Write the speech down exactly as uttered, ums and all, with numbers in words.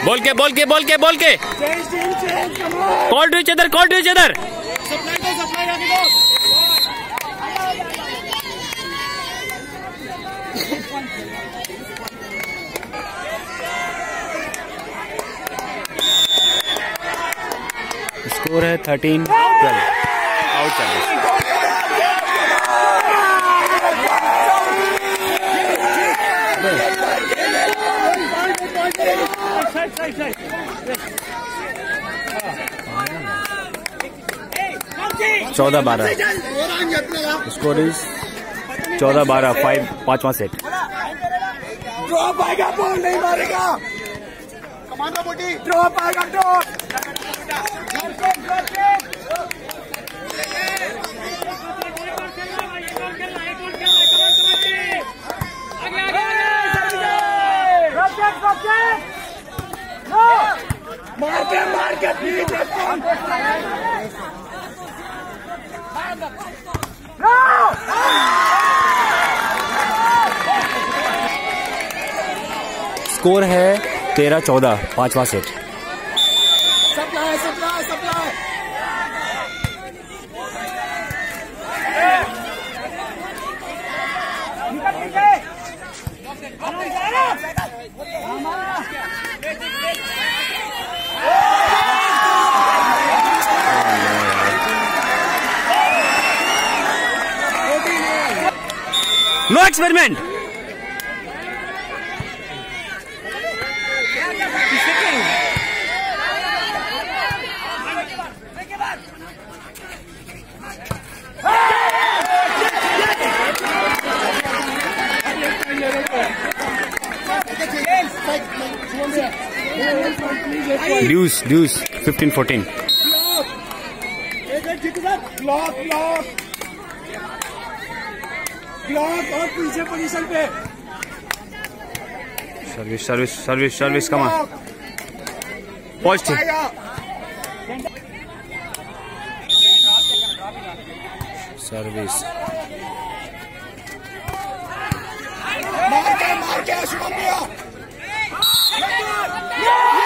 बोल के बोल के बोल के बोल के call to each other, call to each other. Score है थर्टीन ट्वेल्व। Out service. चौदह बारह स्कोर इज चौदह बारह। फाइव पांचवा सेट। ड्रॉप आएगा, बॉल नहीं मारेगा। कमांडो बोटी ड्रॉप आएगा, ड्रॉप। मार के मार के स्कोर है तेरह चौदह। पांचवा set. Supply supply supply. No experiment. Deuce deuce fifteen fourteen. Block block block और पीछे पोजीशन पे। सर्विस सर्विस सर्विस सर्विस कमा पॉजिटिव। सर्विस मार के मार के शुभम भैया।